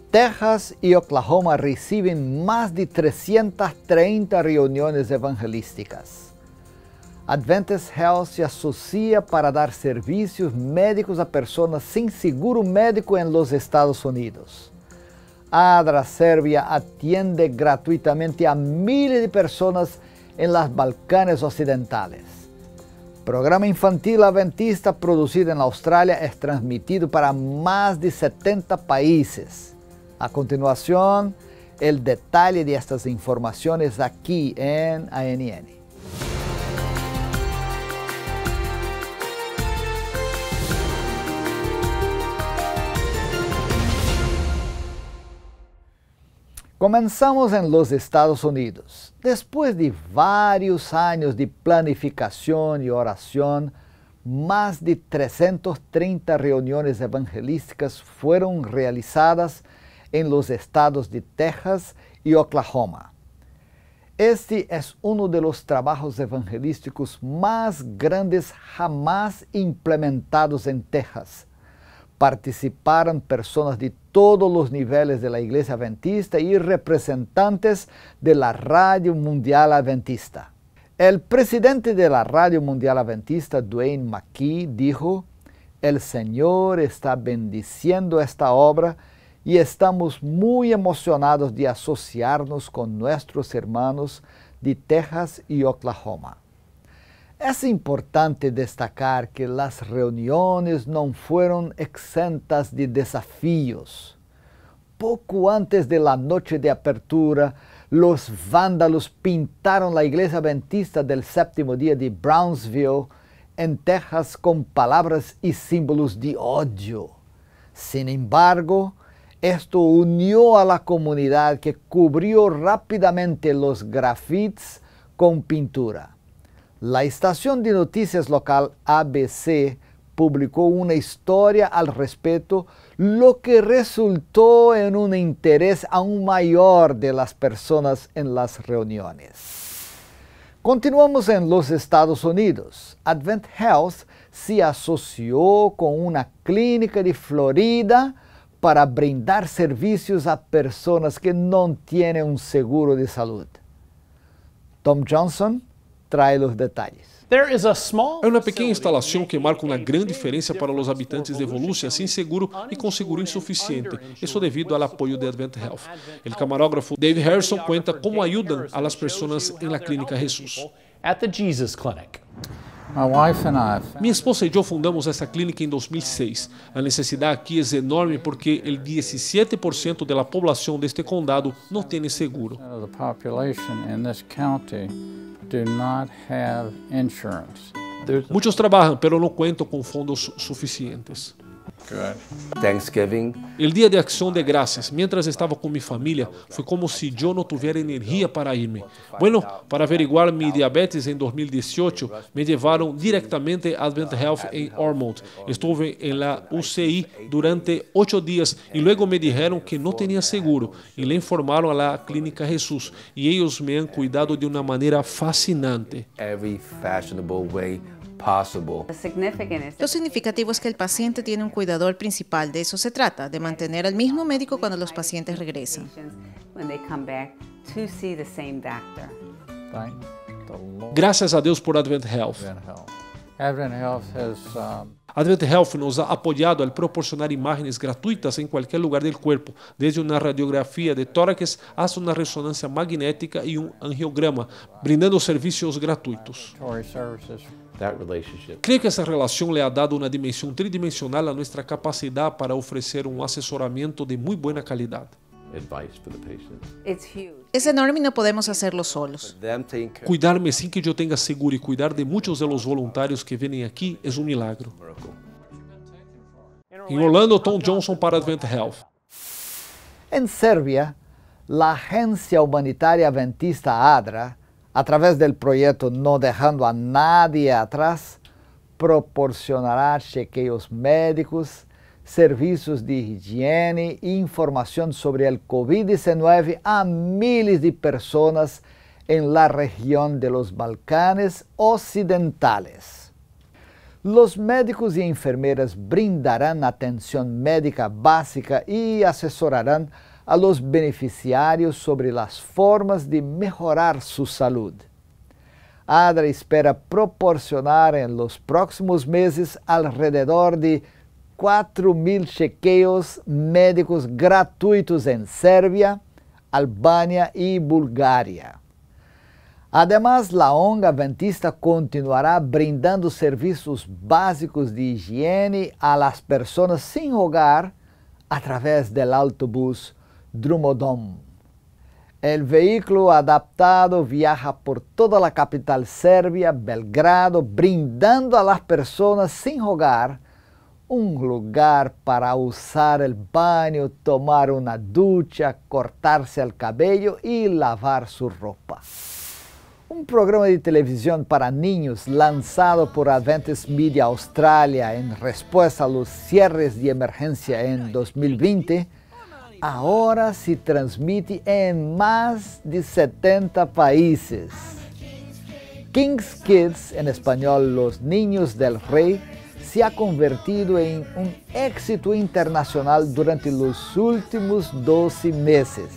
Texas y Oklahoma reciben más de 330 reuniones evangelísticas. Adventist Health se asocia para dar servicios médicos a personas sin seguro médico en los Estados Unidos. ADRA Serbia atiende gratuitamente a miles de personas en los Balcanes Occidentales. Programa infantil adventista producido en Australia es transmitido para más de 70 países. A continuación, el detalle de estas informaciones aquí en ANN. Comenzamos en los Estados Unidos. Después de varios años de planificación y oración, más de 330 reuniones evangelísticas fueron realizadas en los estados de Texas y Oklahoma. Este es uno de los trabajos evangelísticos más grandes jamás implementados en Texas. Participaron personas de todos los niveles de la Iglesia Adventista y representantes de la Radio Mundial Adventista. El presidente de la Radio Mundial Adventista, Dwayne McKee, dijo: "El Señor está bendiciendo esta obra y estamos muy emocionados de asociarnos con nuestros hermanos de Texas y Oklahoma". Es importante destacar que las reuniones no fueron exentas de desafíos. Poco antes de la noche de apertura, los vándalos pintaron la iglesia adventista del séptimo día de Brownsville, en Texas, con palabras y símbolos de odio. Sin embargo, esto unió a la comunidad, que cubrió rápidamente los grafitis con pintura. La estación de noticias local ABC publicó una historia al respecto, lo que resultó en un interés aún mayor de las personas en las reuniones. Continuamos en los Estados Unidos. Advent Health se asoció con una clínica de Florida para brindar servicios a personas que no tienen un seguro de salud. Tom Johnson trae los detalles. É uma pequena instalação que marca uma grande diferença para os habitantes de Volusia sem seguro e com seguro insuficiente, isso devido ao apoio de Advent Health. O camarógrafo Dave Harrison conta como ajudam a las pessoas em la Clínica Jesús. Minha esposa e eu fundamos essa clínica em 2006. A necessidade aqui é enorme porque o 17% da população deste condado não tem seguro. Muitos trabalham, pero não contam com fundos suficientes. Thanksgiving. El día de Acción de Gracias, mientras estaba con mi familia, fue como si yo no tuviera energía para irme. Bueno, para averiguar mi diabetes en 2018, me llevaron directamente a Advent Health en Ormond. Estuve en la UCI durante 8 días y luego me dijeron que no tenía seguro y le informaron a la Clínica Jesús y ellos me han cuidado de una manera fascinante. Every fashionable way possible. Lo significativo es que el paciente tiene un cuidador principal. De eso se trata, de mantener al mismo médico cuando los pacientes regresan. Gracias a Deus por Advent Health. Advent Health nos ha apoyado al proporcionar imágenes gratuitas en cualquier lugar del cuerpo, desde una radiografía de tórax hasta una resonancia magnética y un angiograma, brindando servicios gratuitos. Creio que essa relação le ha dado uma dimensão tridimensional a nossa capacidade para oferecer um assessoramento de muito boa qualidade. Es enorme y no podemos hacerlo solos. Cuidarme sem que eu tenha seguro e cuidar de muitos de los voluntários que vêm aqui é um milagre. Em Orlando, Tom Johnson para Advent Health. En Serbia, la Agencia Humanitaria Adventista ADRA, a través del proyecto No Dejando a Nadie Atrás, proporcionará chequeos médicos, servicios de higiene e información sobre el COVID-19 a miles de personas en la región de los Balcanes Occidentales. Los médicos y enfermeras brindarán atención médica básica y asesorarán a los beneficiarios sobre las formas de mejorar su salud. ADRA espera proporcionar en los próximos meses alrededor de 4.000 chequeos médicos gratuitos en Serbia, Albania y Bulgaria. Además, la ONG Adventista continuará brindando servicios básicos de higiene a las personas sin hogar a través del autobús Drumodom. El vehículo adaptado viaja por toda la capital serbia, Belgrado, brindando a las personas sin hogar un lugar para usar el baño, tomar una ducha, cortarse el cabello y lavar su ropa. Un programa de televisión para niños lanzado por Adventist Media Australia en respuesta a los cierres de emergencia en 2020, ahora se transmite en más de 70 países. King's Kids, en español Los Niños del Rey, se ha convertido en un éxito internacional durante los últimos 12 meses.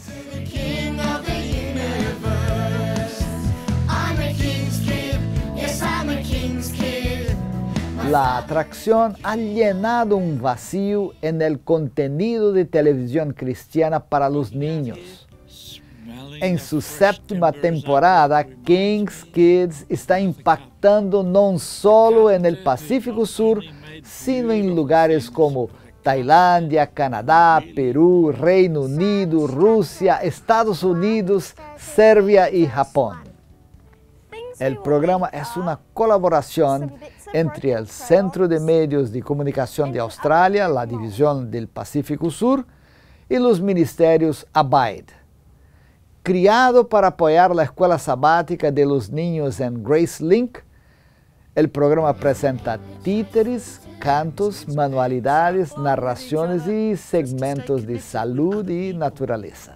La atracción ha llenado un vacío en el contenido de televisión cristiana para los niños. En su 7ª temporada, King's Kids está impactando no solo en el Pacífico Sur, sino en lugares como Tailandia, Canadá, Perú, Reino Unido, Rusia, Estados Unidos, Serbia y Japón. El programa es una colaboración entre el Centro de Medios de Comunicación de Australia, la División del Pacífico Sur, y los ministerios Abide. Criado para apoyar la escuela sabática de los niños en GraceLink, el programa presenta títeres, cantos, manualidades, narraciones y segmentos de salud y naturaleza.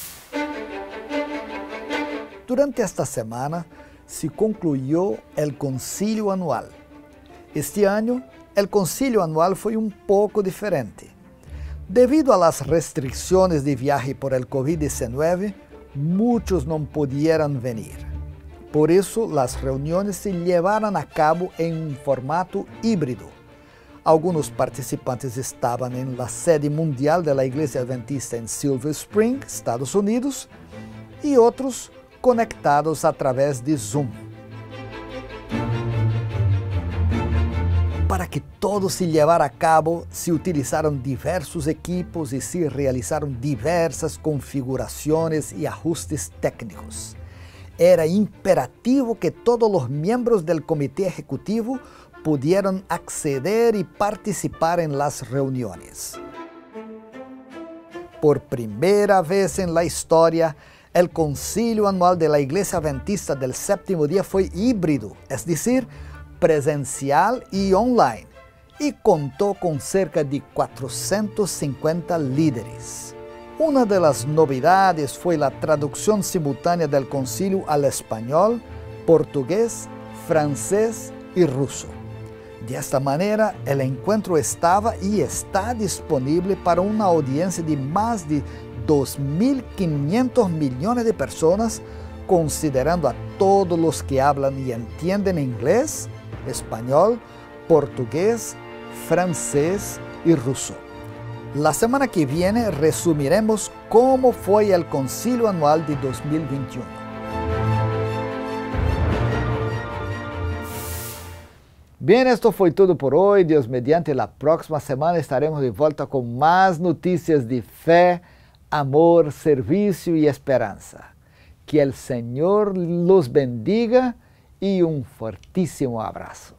Durante esta semana se concluyó el concilio anual. Este año, el concilio anual fue un poco diferente. Debido a las restricciones de viaje por el COVID-19, muchos no pudieron venir. Por eso, las reuniones se llevaron a cabo en un formato híbrido. Algunos participantes estaban en la sede mundial de la Iglesia Adventista en Silver Spring, Estados Unidos, y otros conectados a través de Zoom. Para que todo se llevara a cabo, se utilizaron diversos equipos y se realizaron diversas configuraciones y ajustes técnicos. Era imperativo que todos los miembros del comité ejecutivo pudieran acceder y participar en las reuniones. Por primera vez en la historia, el concilio anual de la Iglesia Adventista del Séptimo Día fue híbrido, es decir, presencial y online, y contó con cerca de 450 líderes. Una de las novedades fue la traducción simultánea del concilio al español, portugués, francés y ruso. De esta manera, el encuentro estaba y está disponible para una audiencia de más de 2.500 millones de personas, considerando a todos los que hablan y entienden inglés, español, portugués, francés y ruso. La semana que viene resumiremos cómo fue el concilio anual de 2021. Bien, esto fue todo por hoy. Dios mediante, la próxima semana estaremos de vuelta con más noticias de fe, amor, servicio y esperanza. Que el Señor los bendiga y un fortísimo abrazo.